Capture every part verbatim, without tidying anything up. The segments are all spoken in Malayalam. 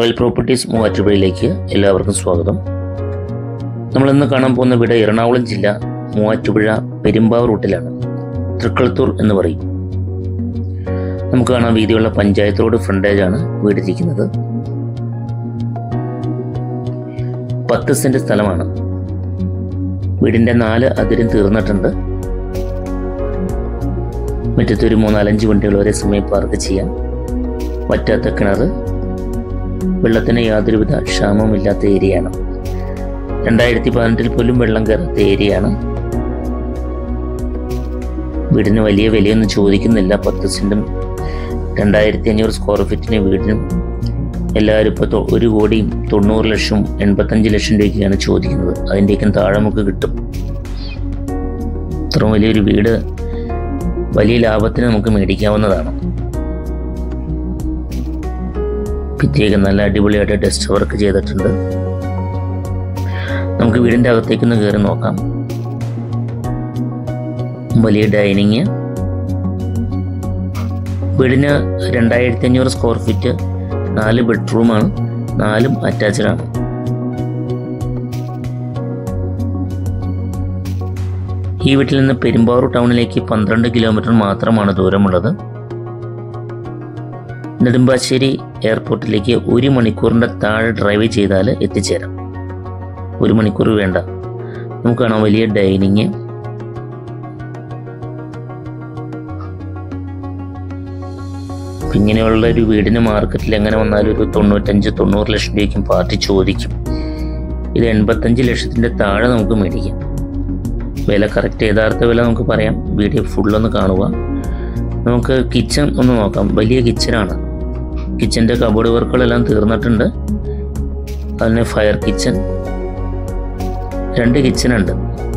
റോയൽ പ്രോപ്പർട്ടീസ് മൂവാറ്റുപുഴയിലേക്ക് എല്ലാവർക്കും സ്വാഗതം. നമ്മളിന്ന് കാണാൻ പോകുന്ന വീട് എറണാകുളം ജില്ല മൂവാറ്റുപുഴ പെരുമ്പാവൂർ റൂട്ടിലാണ്. തൃക്കളത്തൂർ എന്ന് പറയും. നമുക്ക് കാണാൻ വീതിയുള്ള പഞ്ചായത്ത് റോഡ് ഫ്രണ്ടേജാണ് വീടിരിക്കുന്നത്. പത്ത് സെന്റ് സ്ഥലമാണ്. വീടിൻ്റെ നാല് അതിരും തീർന്നിട്ടുണ്ട്. മുറ്റത്തൊരു മൂന്നാലഞ്ച് വണ്ടികൾ ഒരേ സമയം പാർക്ക് ചെയ്യാം. വറ്റാത്ത കിണർ, വെള്ളത്തിന് യാതൊരുവിധ ക്ഷാമവും ഇല്ലാത്ത ഏരിയയാണ്. രണ്ടായിരത്തി പതിനെട്ടിൽ പോലും വെള്ളം കയറാത്ത ഏരിയയാണ്. വീടിന് വലിയ വിലയൊന്നും ചോദിക്കുന്നില്ല. പത്ത് സെന്റും രണ്ടായിരത്തി അഞ്ഞൂറ് സ്ക്വയർ ഫീറ്റിന് വീടിനും എല്ലാവരും ഇപ്പോൾ ഒരു കോടിയും തൊണ്ണൂറ് ലക്ഷവും എൺപത്തഞ്ച് ലക്ഷം രൂപയ്ക്കാണ് ചോദിക്കുന്നത്. അതിൻ്റെയൊക്കെ താഴെ നമുക്ക് കിട്ടും. ഇത്രയും വലിയൊരു വീട് വലിയ ലാഭത്തിന് നമുക്ക് മേടിക്കാവുന്നതാണ്. ഭിത്തിയൊക്കെ നല്ല അടിപൊളിയായിട്ട് ഡസ്റ്റ് വർക്ക് ചെയ്തിട്ടുണ്ട്. നമുക്ക് വീടിൻ്റെ അകത്തേക്കൊന്ന് കയറി നോക്കാം. വലിയ ഡൈനിങ്. വീടിന് രണ്ടായിരത്തി അഞ്ഞൂറ് സ്ക്വയർ ഫീറ്റ്, നാല് ബെഡ്റൂമാണ്, നാലും അറ്റാച്ച്ഡാണ്. ഈ വീട്ടിൽ നിന്ന് പെരുമ്പാവൂർ ടൗണിലേക്ക് പന്ത്രണ്ട് കിലോമീറ്റർ മാത്രമാണ് ദൂരമുള്ളത്. നെടുമ്പാശ്ശേരി എയർപോർട്ടിലേക്ക് ഒരു മണിക്കൂറിൻ്റെ താഴെ ഡ്രൈവ് ചെയ്താൽ എത്തിച്ചേരാം. ഒരു മണിക്കൂർ വേണ്ട. നമുക്ക് കാണാം വലിയ ഡൈനിങ്. ഇങ്ങനെയുള്ള ഒരു വീടിന് മാർക്കറ്റിൽ എങ്ങനെ വന്നാലും ഒരു തൊണ്ണൂറ്റഞ്ച് തൊണ്ണൂറ് ലക്ഷം രൂപയ്ക്കും പാർട്ടി ചോദിക്കും. ഇത് എൺപത്തഞ്ച് ലക്ഷത്തിൻ്റെ താഴെ നമുക്ക് മേടിക്കാം. വില കറക്റ്റ് യഥാർത്ഥ വില നമുക്ക് പറയാം. വീഡിയോ ഫുള്ളൊന്ന് കാണുക. നമുക്ക് കിച്ചൺ ഒന്ന് നോക്കാം. വലിയ കിച്ചനാണ്. കിച്ചൻ്റെ കബോർഡ് വർക്കുകളെല്ലാം തീർന്നിട്ടുണ്ട്. അതിന് ഫയർ കിച്ചൺ, രണ്ട് കിച്ചനുണ്ട്.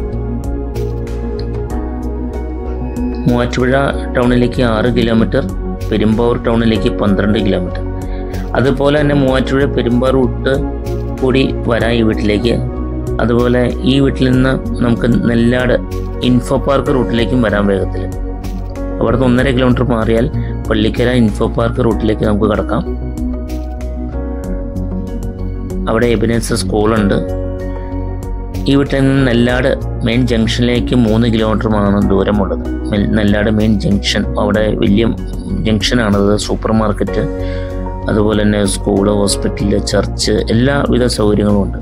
മൂവാറ്റുപുഴ ടൗണിലേക്ക് ആറ് കിലോമീറ്റർ, പെരുമ്പാവൂർ ടൗണിലേക്ക് പന്ത്രണ്ട് കിലോമീറ്റർ. അതുപോലെ തന്നെ മൂവാറ്റുപുഴ പെരുമ്പാവൂർ റൂട്ട് കൂടി വരാം ഈ വീട്ടിലേക്ക്. അതുപോലെ ഈ വീട്ടിൽ നിന്ന് നമുക്ക് നെല്ലാട് ഇൻഫോ പാർക്ക് റൂട്ടിലേക്കും വരാൻ വേഗത്തിൽ. അവിടുന്ന് ഒന്നര കിലോമീറ്റർ മാറിയാൽ പള്ളിക്കര ഇൻഫോ പാർക്ക് റൂട്ടിലേക്ക് നമുക്ക് കടക്കാം. അവിടെ എബിനേഴ്സ് സ്കൂളുണ്ട്. ഈ വീട്ടിൽ നിന്ന് നെല്ലാട് മെയിൻ ജംഗ്ഷനിലേക്ക് മൂന്ന് കിലോമീറ്ററുമാണ് ദൂരമുള്ളത്. നെല്ലാട് മെയിൻ ജംഗ്ഷൻ, അവിടെ വലിയ ജംഗ്ഷനാണത്. സൂപ്പർ മാർക്കറ്റ്, അതുപോലെ തന്നെ സ്കൂള്, ഹോസ്പിറ്റല്, ചർച്ച്, എല്ലാവിധ സൗകര്യങ്ങളും ഉണ്ട്.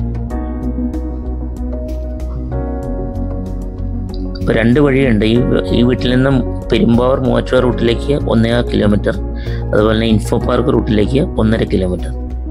ഇപ്പോൾ രണ്ട് വഴിയുണ്ട്. ഈ ഈ വീട്ടിൽ നിന്നും പെരുമ്പാവൂർ മൂവാറ്റുപുഴ റൂട്ടിലേക്ക് ഒന്നേകാൽ കിലോമീറ്റർ, അതുപോലെ തന്നെ ഇൻഫോ പാർക്ക് റൂട്ടിലേക്ക് ഒന്നര കിലോമീറ്റർ.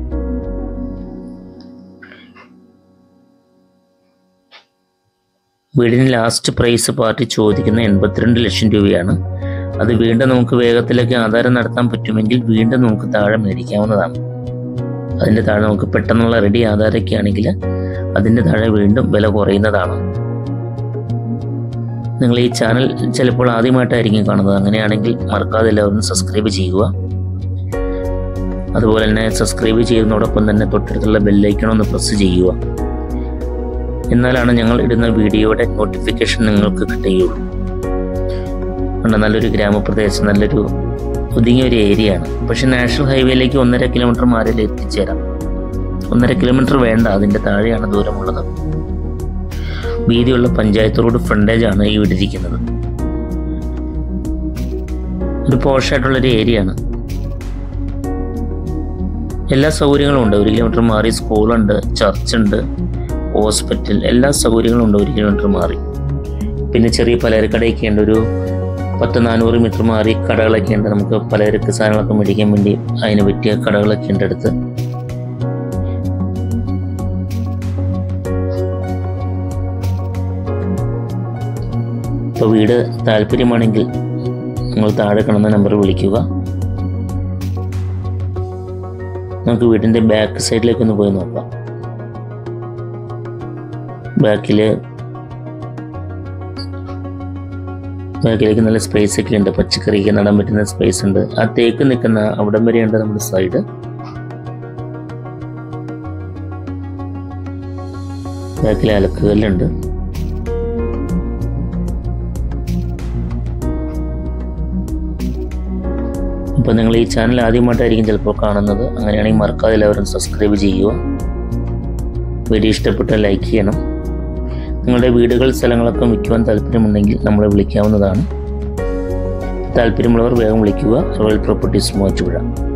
വീടിന് ലാസ്റ്റ് പ്രൈസ് പാർട്ടി ചോദിക്കുന്ന എൺപത്തിരണ്ട് ലക്ഷം രൂപയാണ്. അത് വീണ്ടും നമുക്ക് വേഗത്തിലേക്ക് ആധാരം നടത്താൻ പറ്റുമെങ്കിൽ വീണ്ടും നമുക്ക് താഴെ മേടിക്കാവുന്നതാണ്. അതിൻ്റെ താഴെ നമുക്ക് പെട്ടെന്നുള്ള റെഡി ആധാരമൊക്കെ ആണെങ്കിൽ അതിൻ്റെ താഴെ വീണ്ടും വില കുറയുന്നതാണ്. നിങ്ങൾ ഈ ചാനൽ ചിലപ്പോൾ ആദ്യമായിട്ടായിരിക്കും കാണുന്നത്. അങ്ങനെയാണെങ്കിൽ മറക്കാതെ എല്ലാവരും സബ്സ്ക്രൈബ് ചെയ്യുക. അതുപോലെ തന്നെ സബ്സ്ക്രൈബ് ചെയ്യുന്നതോടൊപ്പം തന്നെ തൊട്ടടുത്തുള്ള ബെല്ലൈക്കൺ ഒന്ന് പ്രസ് ചെയ്യുക. എന്നാലാണ് ഞങ്ങൾ ഇടുന്ന വീഡിയോയുടെ നോട്ടിഫിക്കേഷൻ നിങ്ങൾക്ക് കിട്ടുകയുള്ളൂ. ഉണ്ട്, നല്ലൊരു ഗ്രാമപ്രദേശം, നല്ലൊരു ഒതുങ്ങിയ ഒരു ഏരിയ ആണ്. പക്ഷെ നാഷണൽ ഹൈവേയിലേക്ക് ഒന്നര കിലോമീറ്റർ മാറിയാൽ എത്തിച്ചേരാം. ഒന്നര കിലോമീറ്റർ വേണ്ട, അതിൻ്റെ താഴെയാണ് ദൂരമുള്ളത്. വീതിയുള്ള പഞ്ചായത്ത് റോഡ് ഫ്രണ്ടേജാണ് ഈ വീടിരിക്കുന്നത്. ഒരു പോഷായിട്ടുള്ളൊരു ഏരിയ ആണ്. എല്ലാ സൗകര്യങ്ങളും ഉണ്ട്. ഒരു കിലോമീറ്റർ മാറി സ്കൂളുണ്ട്, ചർച്ചുണ്ട്, ഹോസ്പിറ്റൽ, എല്ലാ സൗകര്യങ്ങളും ഉണ്ട് ഒരു കിലോമീറ്റർ മാറി. പിന്നെ ചെറിയ പലചരക്കടയൊക്കെ ഉണ്ട്. ഒരു പത്ത് നാനൂറ് മീറ്റർ മാറി കടകളൊക്കെ ഉണ്ട്. നമുക്ക് പലചരക്ക് സാധനങ്ങളൊക്കെ മേടിക്കാൻ വേണ്ടി അതിന് പറ്റിയ കടകളൊക്കെ ഉണ്ട് അടുത്ത്. ഇപ്പോൾ വീട് താല്പര്യമാണെങ്കിൽ നിങ്ങൾ താഴെ കാണുന്ന നമ്പർ വിളിക്കുക. നമുക്ക് വീടിൻ്റെ ബാക്ക് സൈഡിലേക്ക് ഒന്ന് പോയി നോക്കാം. ബാക്കിൽ ബാക്കിലേക്ക് നല്ല സ്പേസ് ഒക്കെ ഉണ്ട്. പച്ചക്കറിക്ക് നടാൻ പറ്റുന്ന സ്പേസ് ഉണ്ട്. ആ തേക്ക് നിൽക്കുന്ന അവിടം വരെയുണ്ട് നമ്മുടെ സൈഡ്. ബാക്കിൽ അലക്കുകല്ലുണ്ട്. അപ്പോൾ നിങ്ങൾ ഈ ചാനൽ ആദ്യമായിട്ടായിരിക്കും ചിലപ്പോൾ കാണുന്നത്. അങ്ങനെയാണെങ്കിൽ മറക്കാതെ എല്ലാവരും സബ്സ്ക്രൈബ് ചെയ്യുക. വീഡിയോ ഇഷ്ടപ്പെട്ടാൽ ലൈക്ക് ചെയ്യണം. നിങ്ങളുടെ വീടുകൾ സ്ഥലങ്ങളൊക്കെ വിൽക്കുവാൻ താല്പര്യമുണ്ടെങ്കിൽ നമ്മളെ വിളിക്കാവുന്നതാണ്. താല്പര്യമുള്ളവർ വേഗം വിളിക്കുക. Royal properties Muvattupuzha.